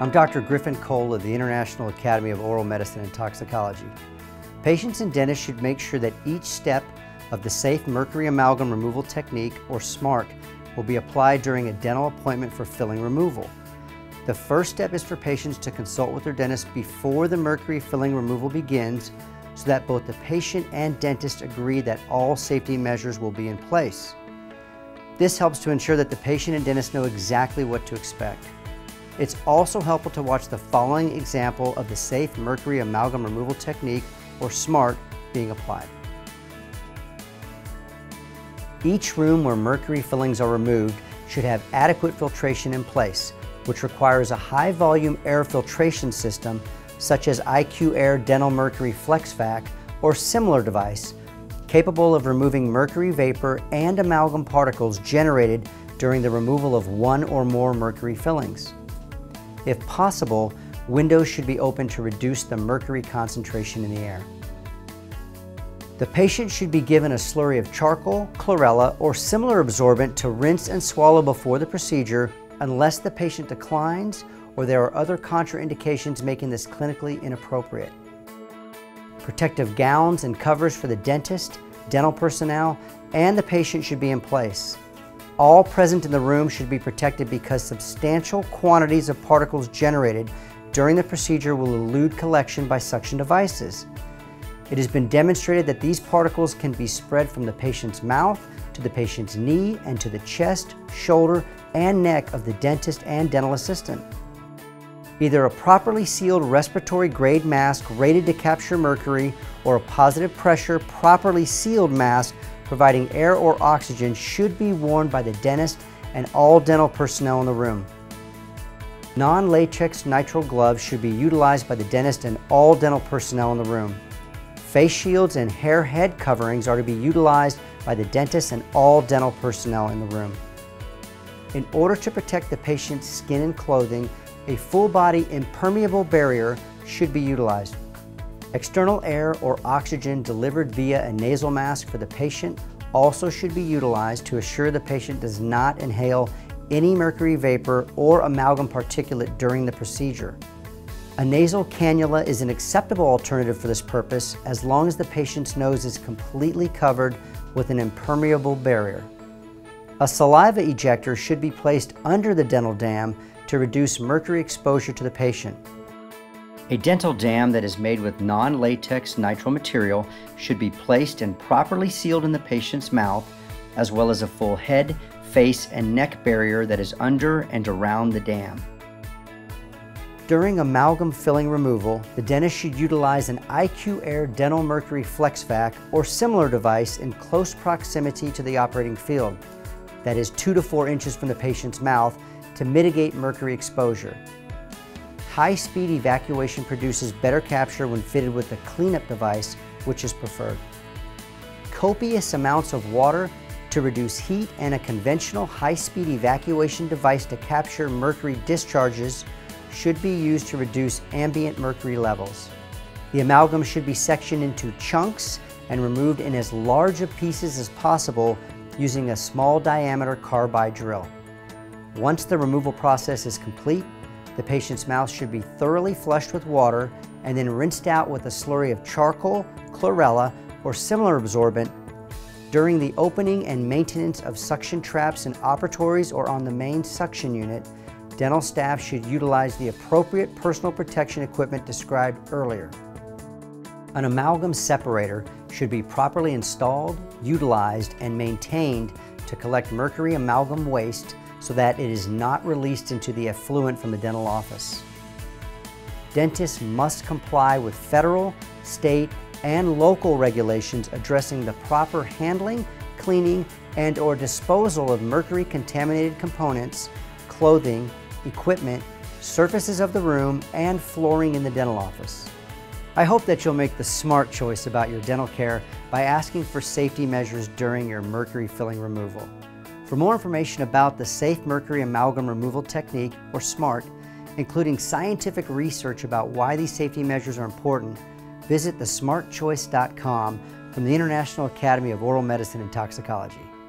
I'm Dr. Griffin Cole of the International Academy of Oral Medicine and Toxicology. Patients and dentists should make sure that each step of the safe Mercury Amalgam Removal Technique, or SMART, will be applied during a dental appointment for filling removal. The first step is for patients to consult with their dentist before the mercury filling removal begins, so that both the patient and dentist agree that all safety measures will be in place. This helps to ensure that the patient and dentist know exactly what to expect. It's also helpful to watch the following example of the safe Mercury Amalgam Removal Technique, or SMART, being applied. Each room where mercury fillings are removed should have adequate filtration in place, which requires a high-volume air filtration system such as IQ Air Dental Mercury FlexVac or similar device, capable of removing mercury vapor and amalgam particles generated during the removal of one or more mercury fillings. If possible, windows should be open to reduce the mercury concentration in the air. The patient should be given a slurry of charcoal, chlorella, or similar absorbent to rinse and swallow before the procedure, unless the patient declines or there are other contraindications making this clinically inappropriate. Protective gowns and covers for the dentist, dental personnel, and the patient should be in place. All present in the room should be protected because substantial quantities of particles generated during the procedure will elude collection by suction devices. It has been demonstrated that these particles can be spread from the patient's mouth to the patient's knee and to the chest, shoulder, and neck of the dentist and dental assistant. Either a properly sealed respiratory grade mask rated to capture mercury or a positive pressure, properly sealed mask providing air or oxygen should be worn by the dentist and all dental personnel in the room. Non-latex nitrile gloves should be utilized by the dentist and all dental personnel in the room. Face shields and hair head coverings are to be utilized by the dentist and all dental personnel in the room. In order to protect the patient's skin and clothing, a full-body impermeable barrier should be utilized. External air or oxygen delivered via a nasal mask for the patient also should be utilized to assure the patient does not inhale any mercury vapor or amalgam particulate during the procedure. A nasal cannula is an acceptable alternative for this purpose as long as the patient's nose is completely covered with an impermeable barrier. A saliva ejector should be placed under the dental dam to reduce mercury exposure to the patient. A dental dam that is made with non-latex nitrile material should be placed and properly sealed in the patient's mouth, as well as a full head, face, and neck barrier that is under and around the dam. During amalgam filling removal, the dentist should utilize an IQ Air Dental Mercury FlexVac or similar device in close proximity to the operating field, that is 2 to 4 inches from the patient's mouth, to mitigate mercury exposure. High-speed evacuation produces better capture when fitted with a cleanup device, which is preferred. Copious amounts of water to reduce heat and a conventional high-speed evacuation device to capture mercury discharges should be used to reduce ambient mercury levels. The amalgam should be sectioned into chunks and removed in as large of pieces as possible using a small diameter carbide drill. Once the removal process is complete, the patient's mouth should be thoroughly flushed with water and then rinsed out with a slurry of charcoal, chlorella, or similar absorbent. During the opening and maintenance of suction traps in operatories or on the main suction unit, dental staff should utilize the appropriate personal protection equipment described earlier. An amalgam separator should be properly installed, utilized, and maintained to collect mercury amalgam waste so that it is not released into the effluent from the dental office. Dentists must comply with federal, state, and local regulations addressing the proper handling, cleaning, and/or disposal of mercury-contaminated components, clothing, equipment, surfaces of the room, and flooring in the dental office. I hope that you'll make the smart choice about your dental care by asking for safety measures during your mercury filling removal. For more information about the safe Mercury Amalgam Removal Technique, or SMART, including scientific research about why these safety measures are important, visit thesmartchoice.com from the International Academy of Oral Medicine and Toxicology.